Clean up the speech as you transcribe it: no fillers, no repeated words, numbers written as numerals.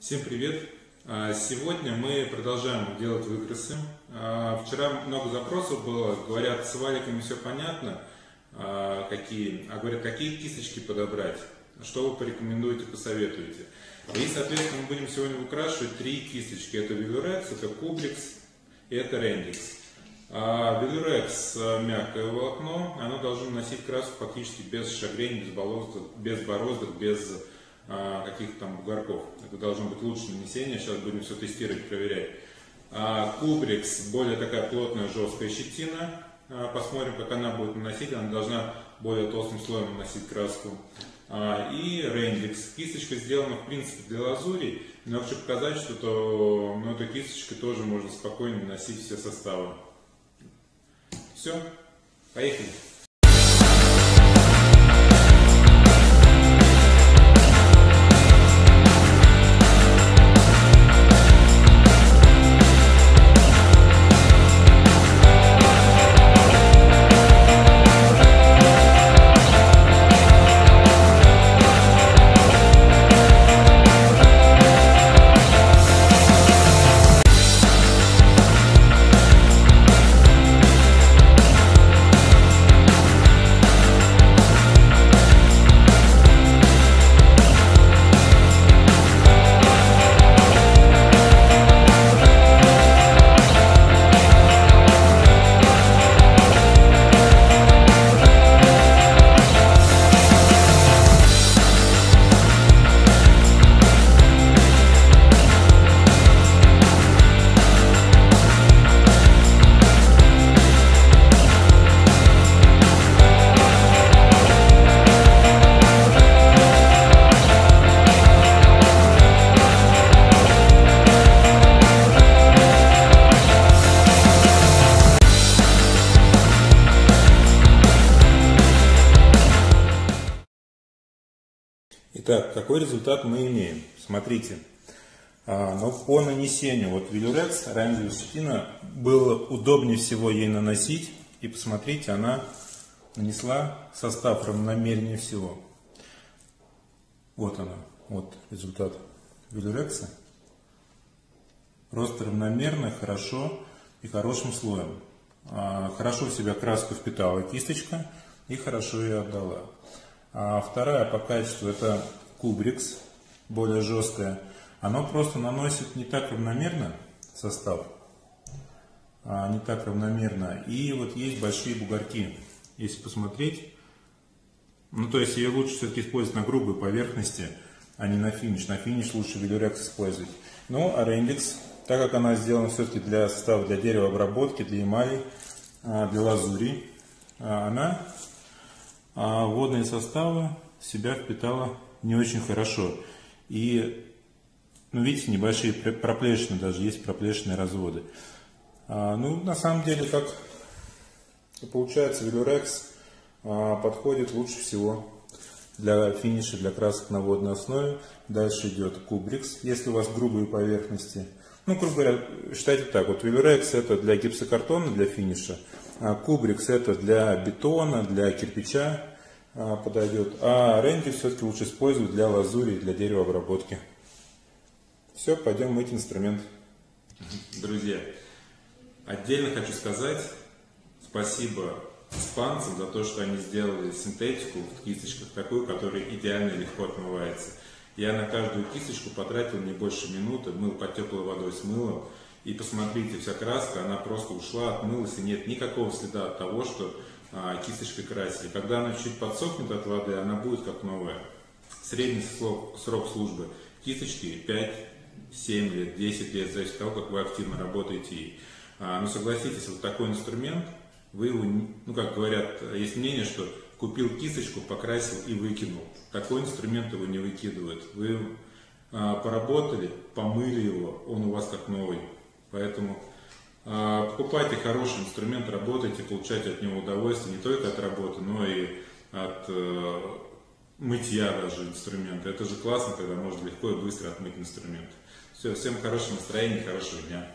Всем привет! Сегодня мы продолжаем делать выкрасы. Вчера много запросов было, говорят, с валиками все понятно, говорят, какие кисточки подобрать, что вы порекомендуете, посоветуете. И, соответственно, мы будем сегодня выкрашивать три кисточки. Это Vellurex, это Kubrix и это Rendix. Vellurex мягкое волокно, оно должно носить краску фактически без шагрений, без бороздок, без каких-то там бугорков. Это должно быть лучшее нанесение. Сейчас будем все тестировать, проверять. Kubrix более такая плотная, жесткая щетина. Посмотрим, как она будет наносить. Она должна более толстым слоем наносить краску. И Rendix. Кисточка сделана в принципе для лазури, но хочу показать, что этой кисточкой тоже можно спокойно наносить все составы. Все, поехали. Итак, какой результат мы имеем? Смотрите, но по нанесению, вот Vellurex, оранжевая щетина, было удобнее всего ей наносить. И посмотрите, она нанесла состав равномернее всего. Вот она, вот результат Vellurex. Просто равномерно, хорошо и хорошим слоем. Хорошо в себя краску впитала кисточка и хорошо ее отдала. Вторая по качеству это Kubrix, более жесткая. Оно просто наносит не так равномерно состав, не так равномерно. И вот есть большие бугорки, если посмотреть. То есть ее лучше все-таки использовать на грубой поверхности, а не на финиш. На финиш лучше Vellurex использовать. А Rendix, так как она сделана все-таки для состава, для деревообработки, для эмали, для лазури, она водные составы в себя впитала не очень хорошо. И, видите, небольшие проплешины, даже есть проплешинные разводы. На самом деле, как получается, Vellurex подходит лучше всего для финиша, для красок на водной основе. Дальше идет Kubrix, если у вас грубые поверхности. Грубо говоря, считайте так, вот Vellurex это для гипсокартона, для финиша. Kubrix это для бетона, для кирпича подойдет, а Rendix все-таки лучше использовать для лазури и для деревообработки. Все, пойдем мыть инструмент. Друзья, отдельно хочу сказать спасибо испанцам за то, что они сделали синтетику в кисточках такую, которая идеально легко отмывается. Я на каждую кисточку потратил не больше минуты, мыл под теплой водой с мылом. И посмотрите, вся краска, она просто ушла, отмылась, и нет никакого следа от того, что кисточкой красили. Когда она чуть подсохнет от воды, она будет как новая. Средний срок службы кисточки 5-7 лет, 10 лет, зависит от того, как вы активно работаете. Но согласитесь, вот такой инструмент, вы его, как говорят, есть мнение, что купил кисточку, покрасил и выкинул. Такой инструмент его не выкидывают. Вы поработали, помыли его, он у вас как новый. Поэтому покупайте хороший инструмент, работайте, получайте от него удовольствие не только от работы, но и от мытья даже инструмента. Это же классно, когда можно легко и быстро отмыть инструмент. Все, всем хорошего настроения, хорошего дня.